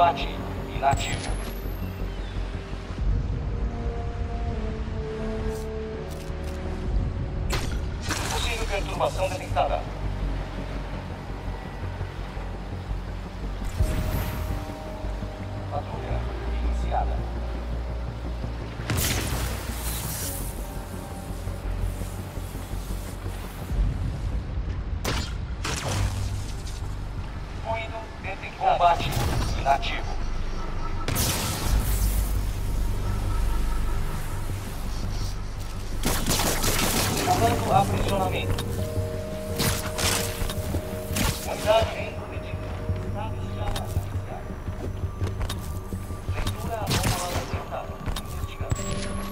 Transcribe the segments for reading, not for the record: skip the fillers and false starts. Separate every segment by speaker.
Speaker 1: Combate inativo. Possível perturbação detectada. Patrulha iniciada. Ruído detectado. Combate inativo. Comando aprisionamento. Unidade intrometida. Estado de alarma iniciado. Leitura anômala detectada. Investigando.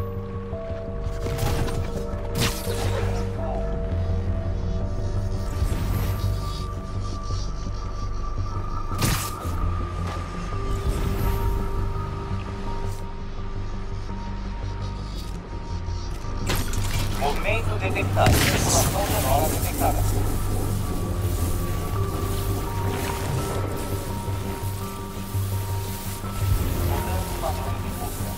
Speaker 1: Movimento detectado. Circulação sonora detectada. Mudando padrões de busca.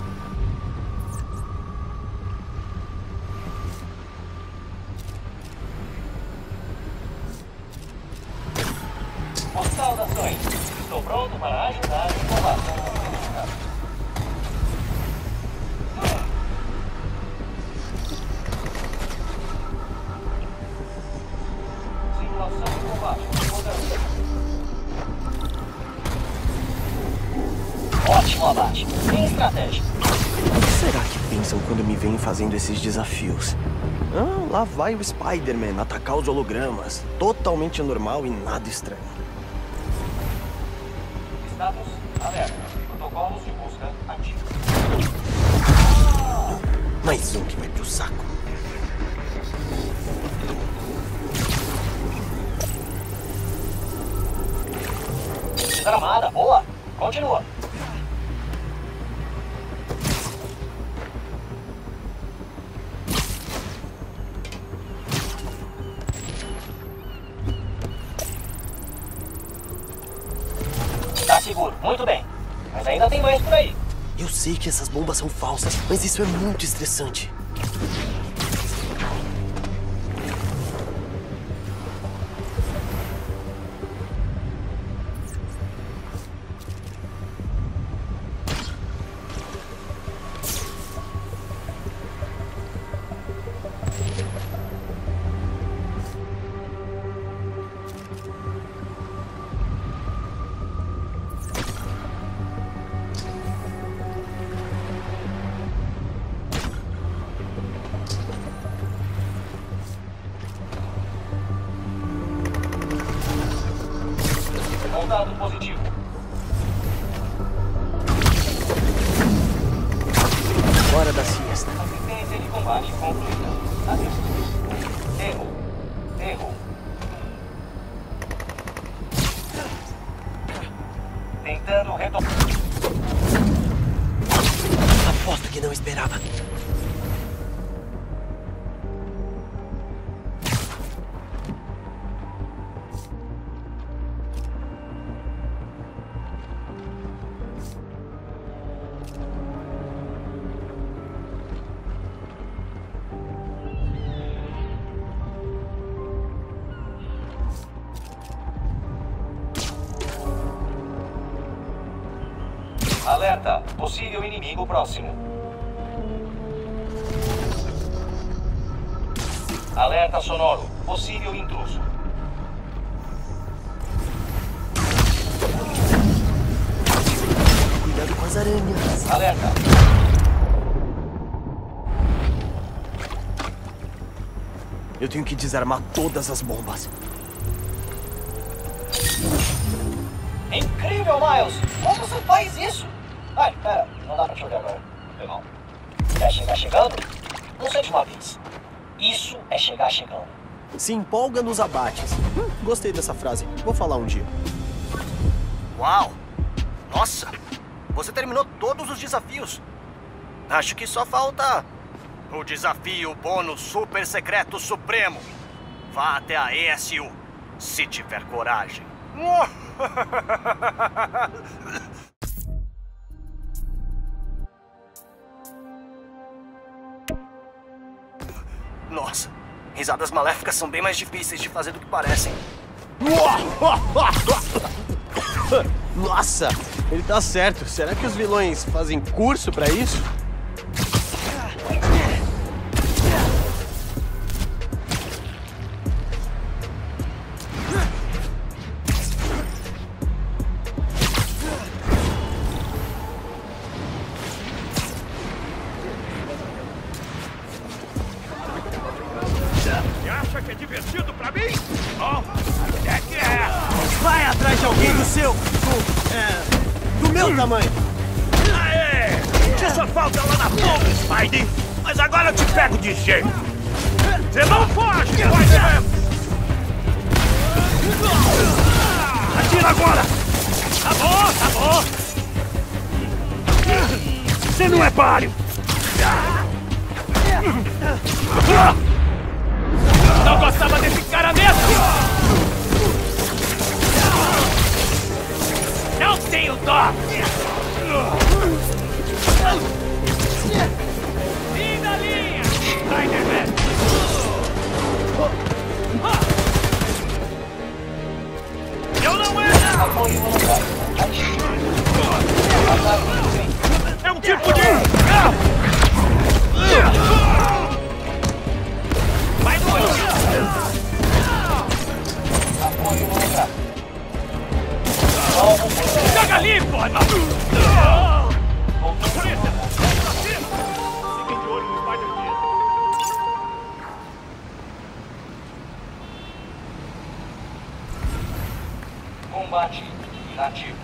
Speaker 1: Saudações. Estou pronto para ajudar em combate. Ótimo abate. Bem estratégico.
Speaker 2: O que será que pensam quando me veem fazendo esses desafios? Ah, lá vai o Spider-Man atacar os hologramas. Totalmente anormal e nada estranho.
Speaker 1: Status alerta. Protocolos de busca ativos.
Speaker 2: Mais um que vai pro saco.
Speaker 1: Desarmada, boa. Continua. Tá seguro, muito bem. Mas ainda tem mais por aí.
Speaker 2: Eu sei que essas bombas são falsas, mas isso é muito estressante.
Speaker 1: Resultado positivo.
Speaker 2: Hora da siesta.
Speaker 1: Assistência de combate concluída. Adeus. Erro. Erro. Tentando retomar.
Speaker 2: Aposto que não esperava.
Speaker 1: Alerta. Possível inimigo próximo. Alerta sonoro. Possível intruso.
Speaker 2: Cuidado com as aranhas.
Speaker 1: Alerta.
Speaker 2: Eu tenho que desarmar todas as bombas.
Speaker 1: Incrível, Miles! Como você faz isso? Ai, pera, não dá pra te olhar agora. Foi mal. Quer chegar chegando? Não sei de uma vez. Isso é chegar chegando.
Speaker 2: Se empolga nos abates. Gostei dessa frase. Vou falar um dia.
Speaker 3: Uau! Nossa! Você terminou todos os desafios. Acho que só falta o desafio bônus super secreto supremo. Vá até a ESU, se tiver coragem. Nossa, risadas maléficas são bem mais difíceis de fazer do que parecem.
Speaker 2: Nossa, ele tá certo. Será que os vilões fazem curso pra isso?
Speaker 4: Acha que é divertido pra mim? Bom, até que é.
Speaker 2: Vai atrás de alguém do meu tamanho.
Speaker 4: Aê! Você só falta lá na ponta, Spidey. Mas agora eu te pego de jeito. Você não foge, Spider-Man! Atira agora! Tá bom. Você não é páreo! Não gostava desse cara mesmo! Não tenho dó! Fim da linha! Spider-Man! Eu não era! É um tipo de... Vai no Caga limpo, Ana! Polícia! Fiquem de olho no Spider-Man.
Speaker 1: Combate inativo.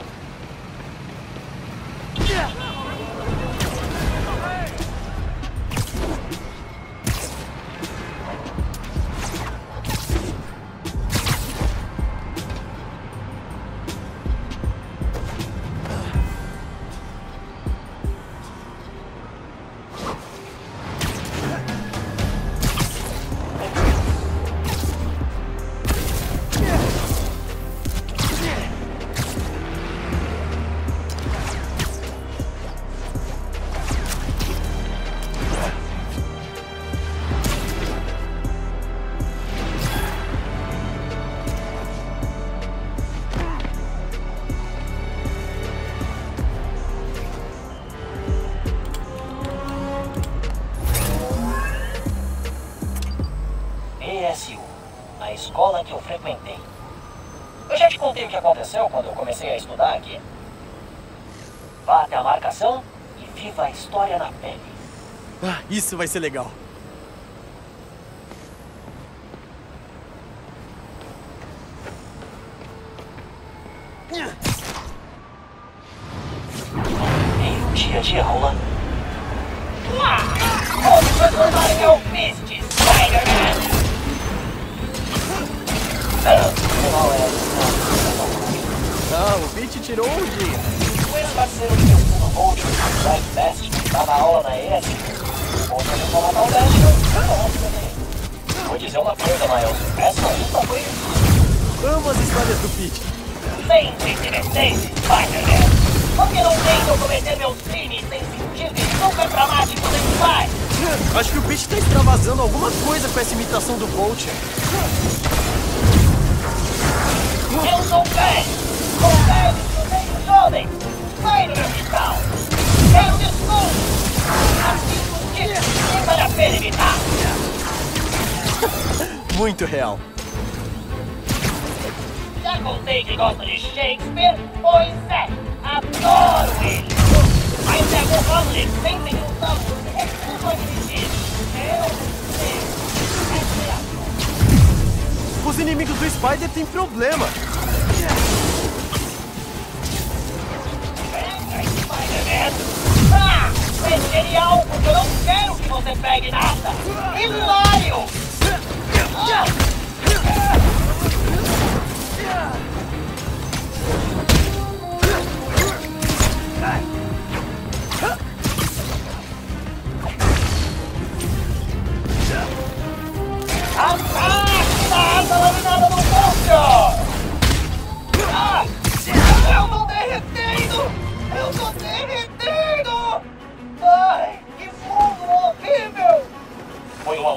Speaker 1: ESU, a escola que eu frequentei. Eu já te contei o que aconteceu quando eu comecei a estudar aqui. Vá até a marcação e viva a história na pele.
Speaker 2: Ah, isso vai ser legal.
Speaker 1: Primeiro dia de aula. Vamos transformar meu Fist, Spider-Man!
Speaker 2: Ah, o Pete tirou um dia.
Speaker 1: O ex-parceiro de meu segundo Bolt, o Jack Best, tá na aula na ES. Outra vez vou matar o Dash, vou dizer uma coisa, Miles. Essa luta foi...
Speaker 2: Amo as histórias do Pete.
Speaker 1: Sempre interessante, Spider-Man. Porque não deixa eu cometer meus crimes sem sentido e super dramáticos em paz.
Speaker 2: Acho que o Pete tá extravasando alguma coisa com essa imitação do Bolt.
Speaker 1: Eu sou velho, meio jovem. Sai do meu quintal. Quero desculpas. Assim que nem vale a pena imitar.
Speaker 2: Muito real.
Speaker 1: Já contei que gosto de Shakespeare? Pois é, adoro ele. Mas é o Hamlet sempre juntando recursos dirigir. Eu sei.
Speaker 2: Os inimigos do Spider têm problema.
Speaker 1: Spider-Man! Ah! É genial, porque eu não quero que você pegue nada! Hilário! Ah! Ataque da asa laminada do monstro! Ah!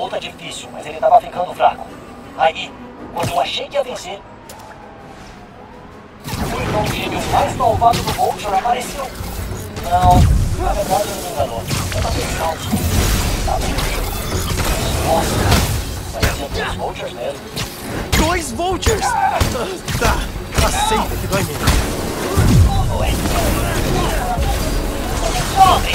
Speaker 1: luta difícil, mas ele tava ficando fraco. Aí, quando eu achei que ia vencer, o irmão gêmeo mais malvado do Vulture apareceu. Não, na verdade ele me enganou. Eu tava descalço. Tava inteiro. Nossa, parecia 2 Vultures mesmo.
Speaker 2: 2 Vultures? Tá, aceita que dói menos.
Speaker 1: Tudo é sobre!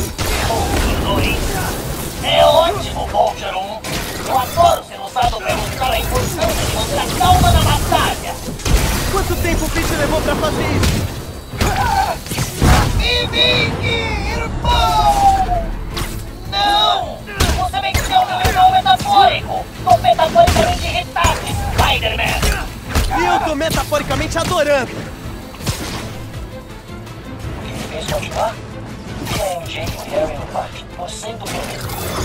Speaker 1: É ótimo, Vulture 1. Eu adoro ser usado para mostrar a importância de manter a calma na batalha.
Speaker 2: Quanto tempo o Pete levou pra fazer isso?
Speaker 1: Mimic, irmão! Não! Você venceu meu irmão metafórico! Tô metaforicamente irritado, Spider-Man!
Speaker 2: E eu tô metaforicamente adorando!
Speaker 1: O que me fez continuar? É MJ e o Harry no pátio, torcendo pelo menos.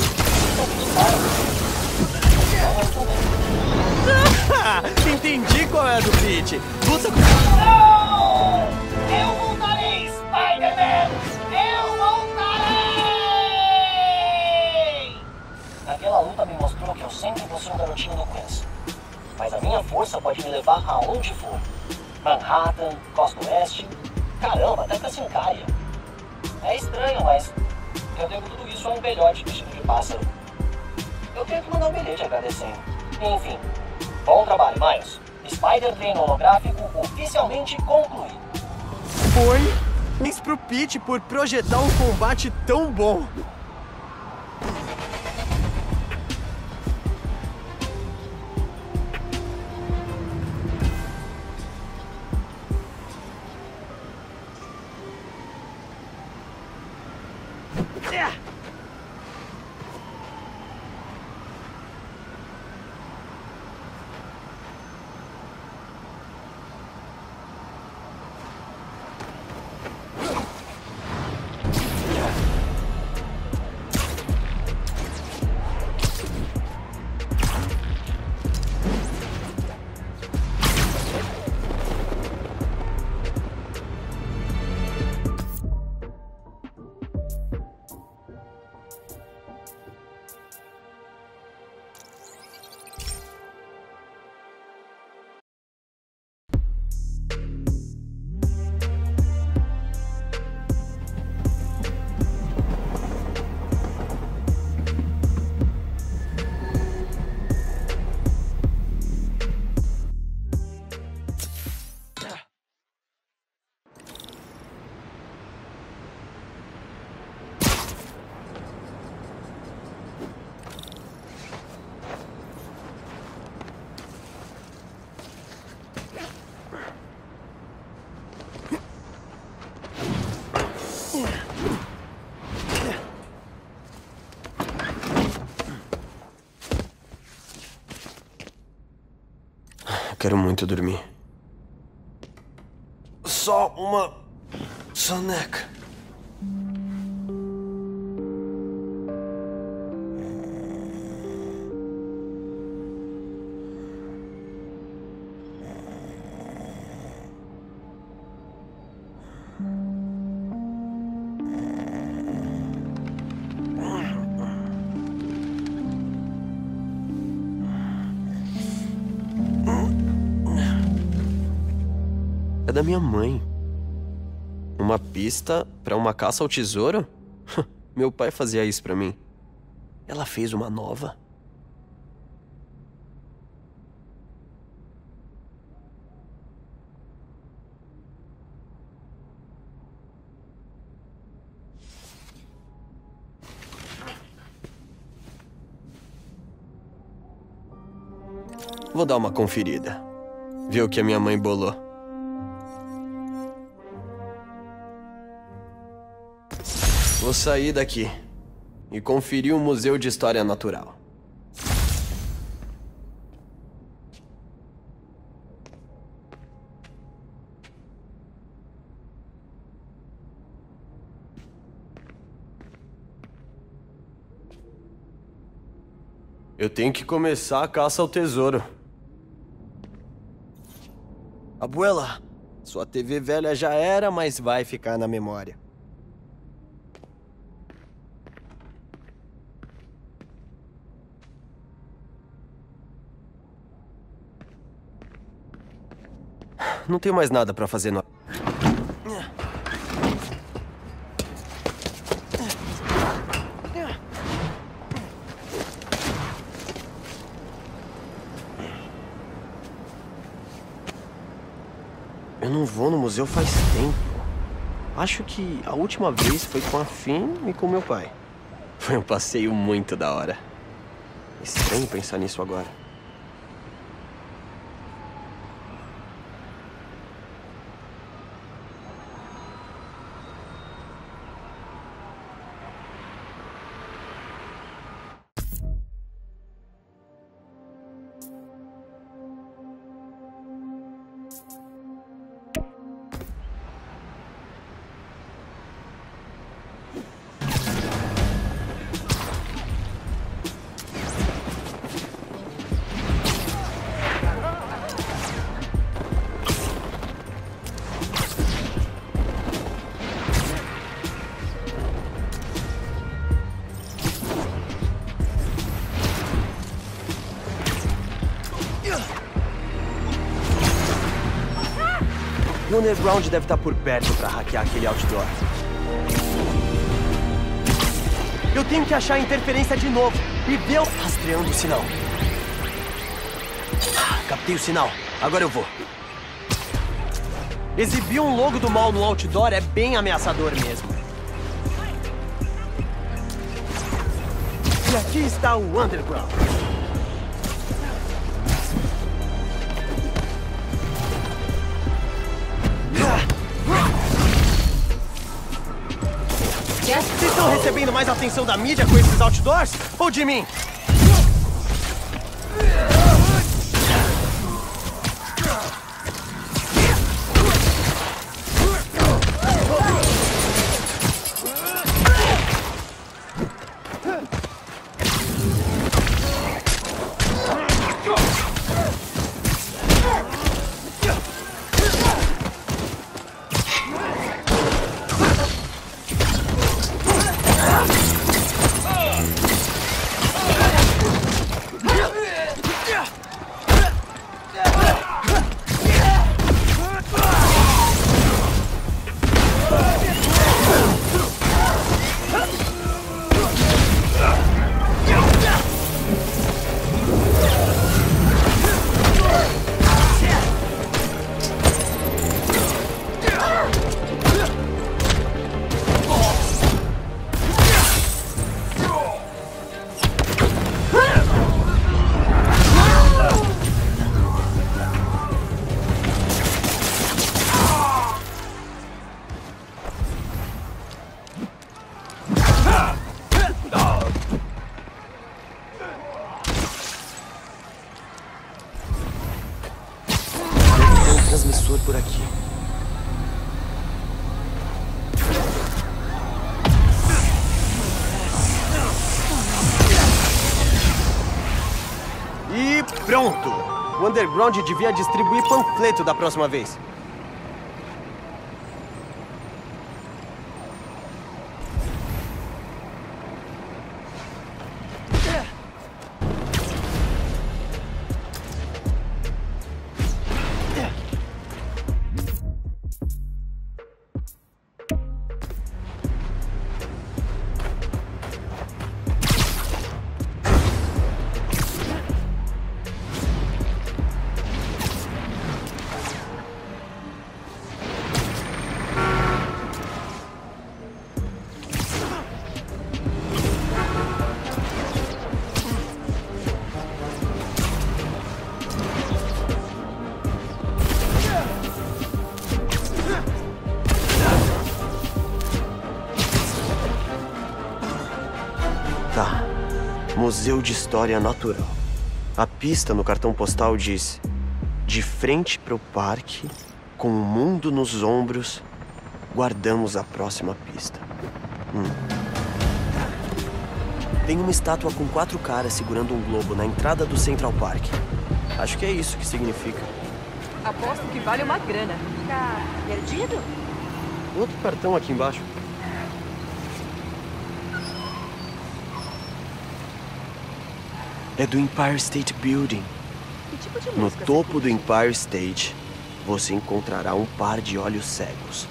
Speaker 2: Entendi qual é a do Pete. Luta com...
Speaker 1: Não! Eu voltarei, Spider-Man! Eu voltarei! Aquela luta me mostrou que eu sempre vou ser um garotinho do Queens. Mas a minha força pode me levar aonde for. Manhattan, Costa Oeste... Caramba, até pra Sincaia. É estranho, mas eu devo tudo isso a um velhote vestido de pássaro. Eu tenho que mandar um bilhete agradecendo. Enfim, bom trabalho, Miles. Spider treino holográfico oficialmente concluído.
Speaker 2: Foi isso pro Pete por projetar um combate tão bom. Quero muito dormir. Só uma soneca. É da minha mãe. Uma pista pra uma caça ao tesouro? Meu pai fazia isso pra mim. Ela fez uma nova? Vou dar uma conferida. Ver o que a minha mãe bolou. Vou sair daqui e conferir o Museu de História Natural. Eu tenho que começar a caça ao tesouro. Abuela, sua TV velha já era, mas vai ficar na memória. não tenho mais nada pra fazer no... Eu não vou no museu faz tempo. Acho que a última vez foi com a Finn e com meu pai. Foi um passeio muito da hora. Estranho pensar nisso agora. O Underground deve estar por perto pra hackear aquele outdoor. Eu tenho que achar a interferência de novo e ver o... Rastreando o sinal. Captei o sinal. Agora eu vou. Exibir um logo do mal no outdoor é bem ameaçador mesmo. E aqui está o Underground. Vocês estão recebendo mais atenção da mídia com esses outdoors? Ou de mim? Transmissor por aqui. E pronto! O Underground devia distribuir panfleto da próxima vez. Tá. Museu de História Natural. A pista no cartão postal diz: de frente pro parque, com o mundo nos ombros, guardamos a próxima pista. Tem uma estátua com 4 caras segurando um globo na entrada do Central Park. Acho que é isso que significa.
Speaker 5: Aposto que vale uma grana. Tá perdido?
Speaker 2: Outro cartão aqui embaixo. É do Empire State Building.
Speaker 5: Que tipo de
Speaker 2: No
Speaker 5: música
Speaker 2: topo do Empire State você encontrará um par de olhos cegos.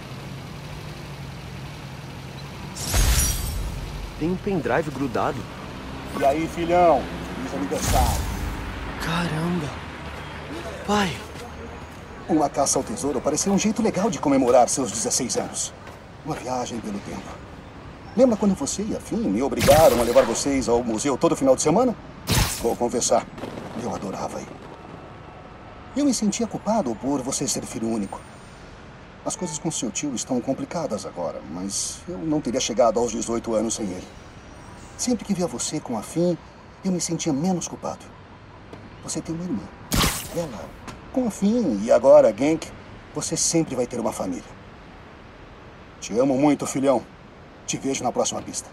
Speaker 2: Tem um pendrive grudado.
Speaker 6: E aí, filhão? Feliz aniversário.
Speaker 2: Caramba! Pai!
Speaker 6: Uma caça ao tesouro parecia um jeito legal de comemorar seus 16 anos. Uma viagem pelo tempo. Lembra quando você e a Finn me obrigaram a levar vocês ao museu todo final de semana? Vou confessar, eu adorava ir. Eu me sentia culpado por você ser filho único. As coisas com seu tio estão complicadas agora, mas eu não teria chegado aos 18 anos sem ele. Sempre que via você com a Finn, eu me sentia menos culpado. Você tem uma irmã. Ela, com a Finn e agora a Genk, você sempre vai ter uma família. Te amo muito, filhão. Te vejo na próxima pista.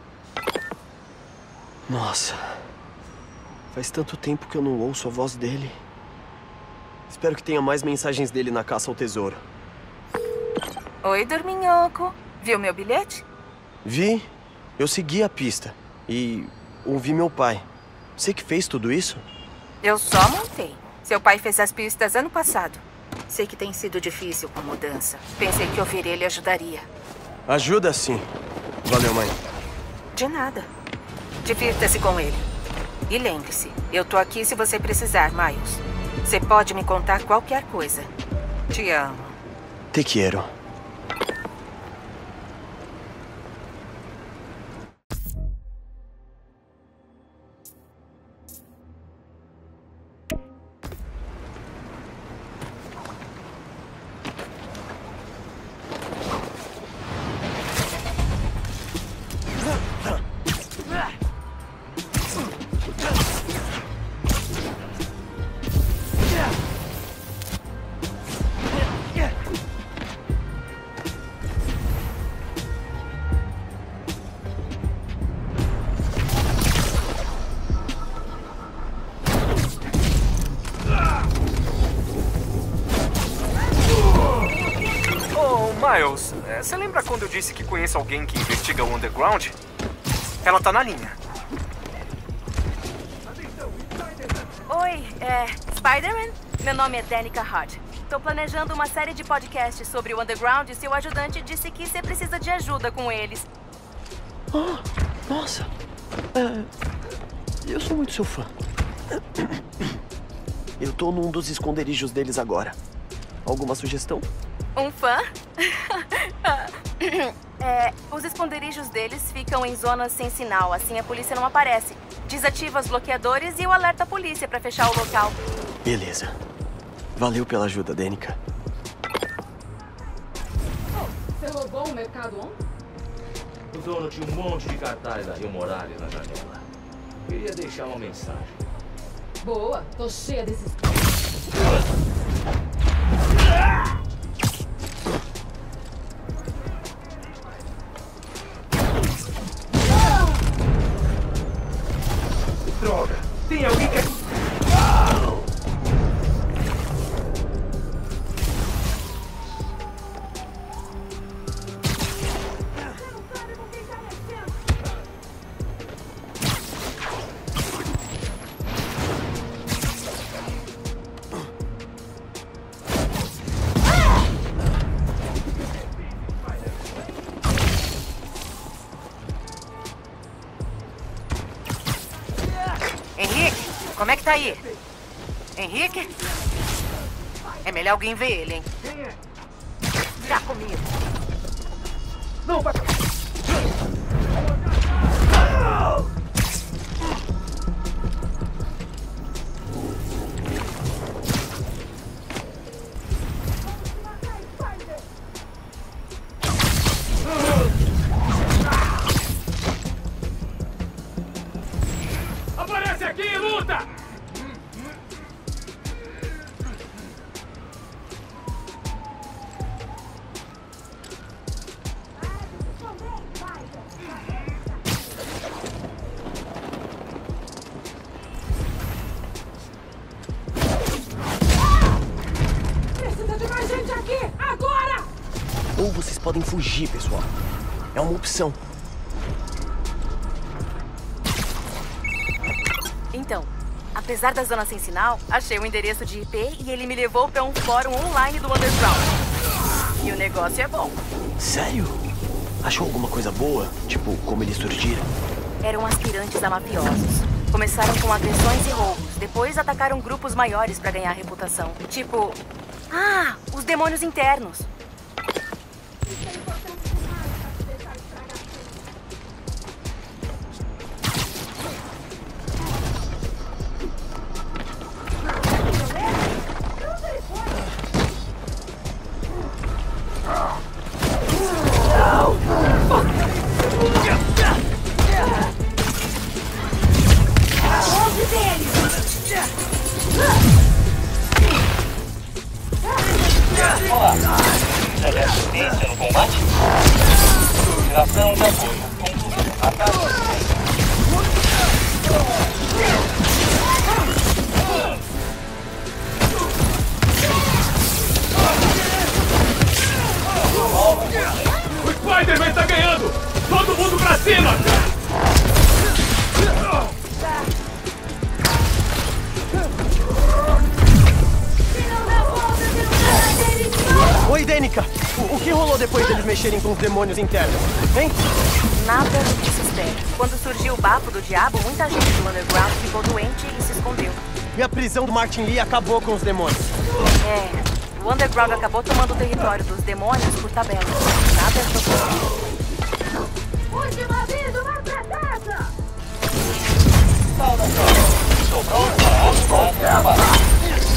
Speaker 2: Nossa. Faz tanto tempo que eu não ouço a voz dele. Espero que tenha mais mensagens dele na caça ao tesouro.
Speaker 7: Oi, dorminhoco. Viu meu bilhete?
Speaker 2: Vi. Eu segui a pista. E ouvi meu pai. Você que fez tudo isso?
Speaker 7: Eu só montei. Seu pai fez as pistas ano passado. Sei que tem sido difícil com a mudança. Pensei que ouvir ele ajudaria.
Speaker 2: Ajuda sim. Valeu, mãe.
Speaker 7: De nada. Divirta-se com ele. E lembre-se, eu tô aqui se você precisar, Miles. Você pode me contar qualquer coisa. Te amo.
Speaker 2: Te quero.
Speaker 8: Miles, você lembra quando eu disse que conheço alguém que investiga o Underground? Ela tá na linha.
Speaker 9: Oi, Spider-Man? Meu nome é Danica Hart. Tô planejando uma série de podcasts sobre o Underground e seu ajudante disse que você precisa de ajuda com eles.
Speaker 2: Oh, nossa. Eu sou muito seu fã. Eu tô num dos esconderijos deles agora. Alguma sugestão?
Speaker 9: Um fã? Os esconderijos deles ficam em zonas sem sinal, assim a polícia não aparece. Desativa os bloqueadores e o alerta a polícia pra fechar o local.
Speaker 2: Beleza. Valeu pela ajuda, Danica.
Speaker 5: Você roubou o Mercado On?
Speaker 10: O dono tinha um monte de cartaz da Rio Morales na janela. Queria deixar uma mensagem.
Speaker 5: Boa, tô cheia desses...
Speaker 10: Droga! Tem alguém que...
Speaker 7: Henrique, como é que tá aí? Henrique? É melhor alguém ver ele, hein? Tá comigo.
Speaker 10: Não vai...
Speaker 4: Aparece aqui e luta!
Speaker 5: Precisa de mais gente aqui, agora!
Speaker 2: Ou vocês podem fugir, pessoal. É uma opção.
Speaker 9: Então, Apesar da zona sem sinal, achei o endereço de IP e ele me levou para um fórum online do Underground. E o negócio é bom.
Speaker 2: Sério? Achou alguma coisa boa? Tipo, como eles surgiram?
Speaker 9: Eram aspirantes a mafiosos. Começaram com agressões e roubos. Depois atacaram grupos maiores para ganhar reputação. Tipo... os demônios internos.
Speaker 1: Olá, você quer assistência no combate? Geração de apoio. Ataque.
Speaker 4: O Spider-Man tá ganhando! Todo mundo pra cima!
Speaker 2: Oi, Danica! O que rolou depois deles mexerem com os demônios internos, hein?
Speaker 9: Nada do que se espera. Quando surgiu o bafo do diabo, muita gente do Underground ficou doente e se escondeu.
Speaker 2: E a prisão do Martin Lee acabou com os demônios.
Speaker 9: O Underground acabou tomando o território dos demônios por tabela. Nada é proposital.
Speaker 11: Último aviso, vai pra casa!
Speaker 1: Estou pronto para ativar.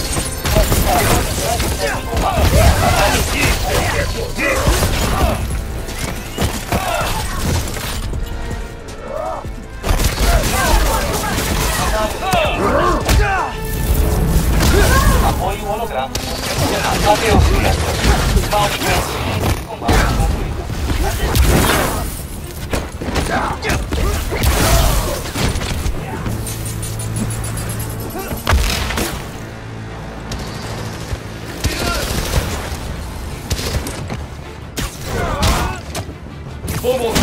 Speaker 1: Apoio holográfico. Adeus, criatura. Balde vencido. Combate concluído.
Speaker 4: Vamos!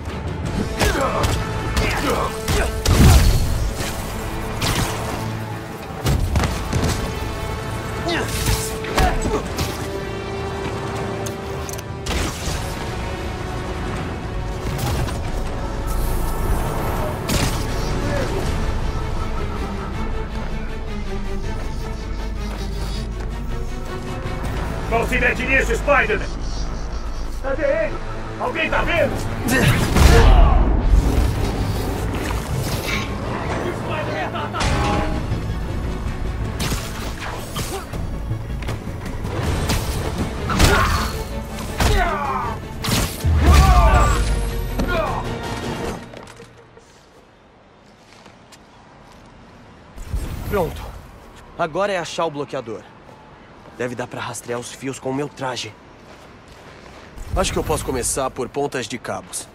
Speaker 4: Não se mete nisso, Spider-Man! Cadê ele? Alguém tá vendo?
Speaker 2: Pronto. Agora é achar o bloqueador. Deve dar pra rastrear os fios com o meu traje. Acho que eu posso começar por pontas de cabos.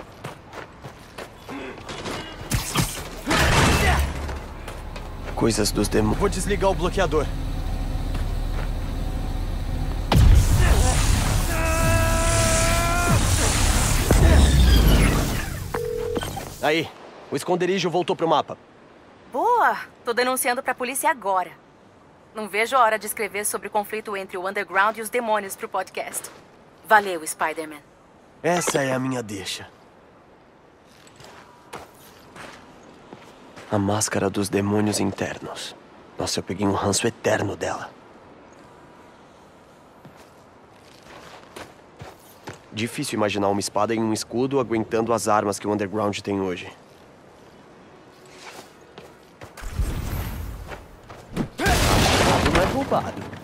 Speaker 2: Coisas dos demônios. Vou desligar o bloqueador. Aí, o esconderijo voltou pro mapa.
Speaker 9: Boa! Tô denunciando pra polícia agora. Não vejo a hora de escrever sobre o conflito entre o Underground e os demônios pro podcast. Valeu, Spider-Man.
Speaker 2: Essa é a minha deixa. A máscara dos demônios internos. Nossa, eu peguei um ranço eterno dela. Difícil imaginar uma espada e um escudo aguentando as armas que o Underground tem hoje. Não é roubado.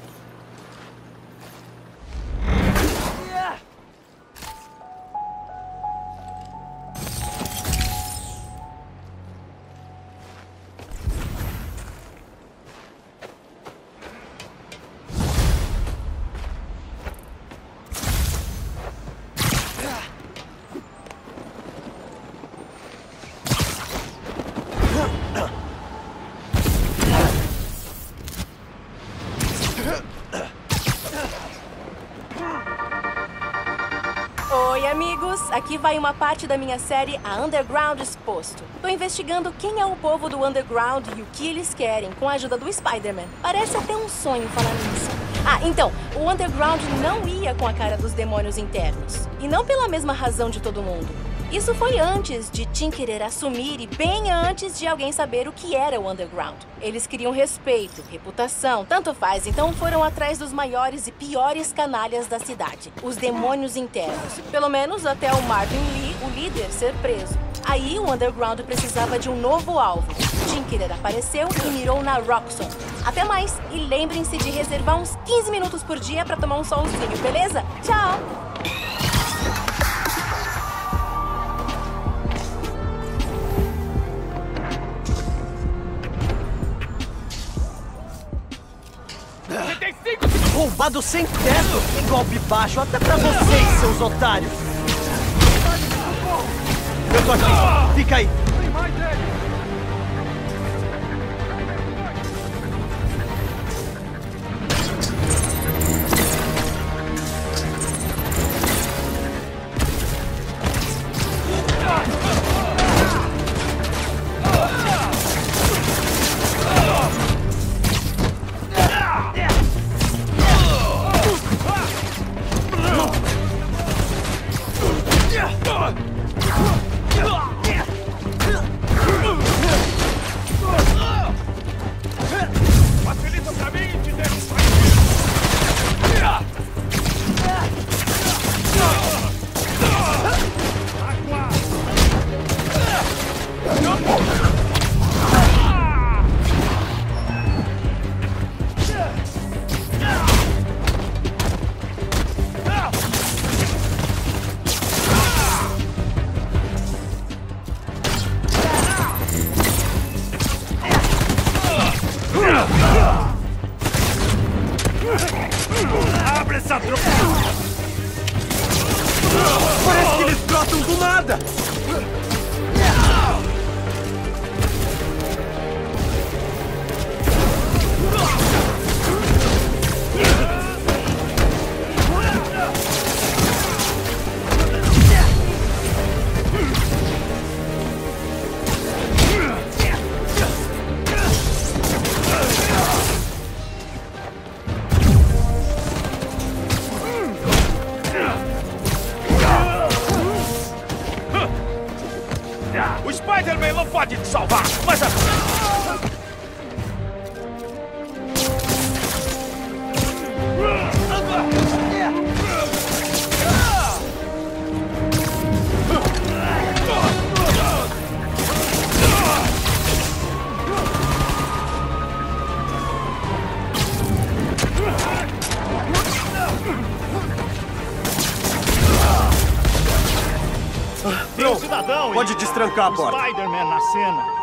Speaker 9: Aqui vai uma parte da minha série A Underground Exposto. Tô investigando quem é o povo do Underground e o que eles querem, com a ajuda do Spider-Man. Parece até um sonho falar nisso. Ah, então, o Underground não ia com a cara dos demônios internos. E não pela mesma razão de todo mundo. Isso foi antes de Tim querer assumir e bem antes de alguém saber o que era o Underground. Eles queriam respeito, reputação, tanto faz, então foram atrás dos maiores e piores canalhas da cidade, os demônios internos. Pelo menos até o Marvin Lee, o líder, ser preso. Aí o Underground precisava de um novo alvo. Tinkerer apareceu e mirou na Roxxon. Até mais, e lembrem-se de reservar uns 15 minutos por dia para tomar um solzinho, beleza? Tchau!
Speaker 2: Roubado sem teto! Que golpe baixo, até pra vocês, seus otários! Eu tô aqui! Fica aí!
Speaker 4: Facilita pra mim e te deixo abre essa droga!
Speaker 2: Parece que eles brotam do nada!
Speaker 4: O Spider-Man não pode te salvar, mas a...
Speaker 2: Pronto, pode destrancar a porta.
Speaker 4: Spider-Man na cena.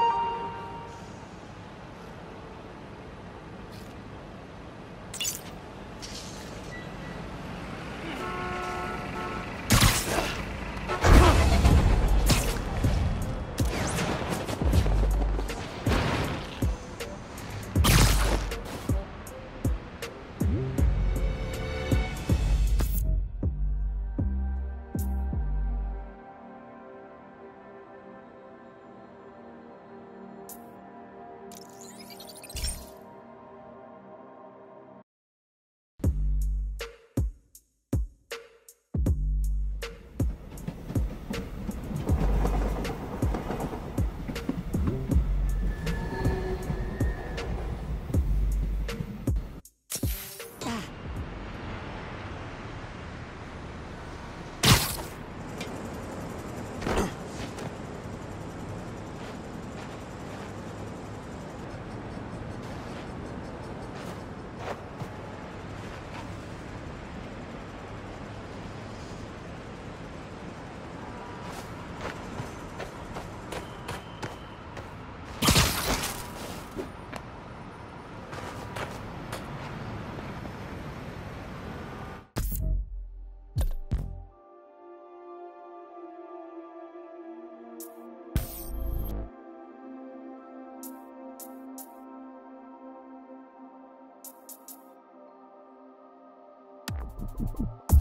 Speaker 12: You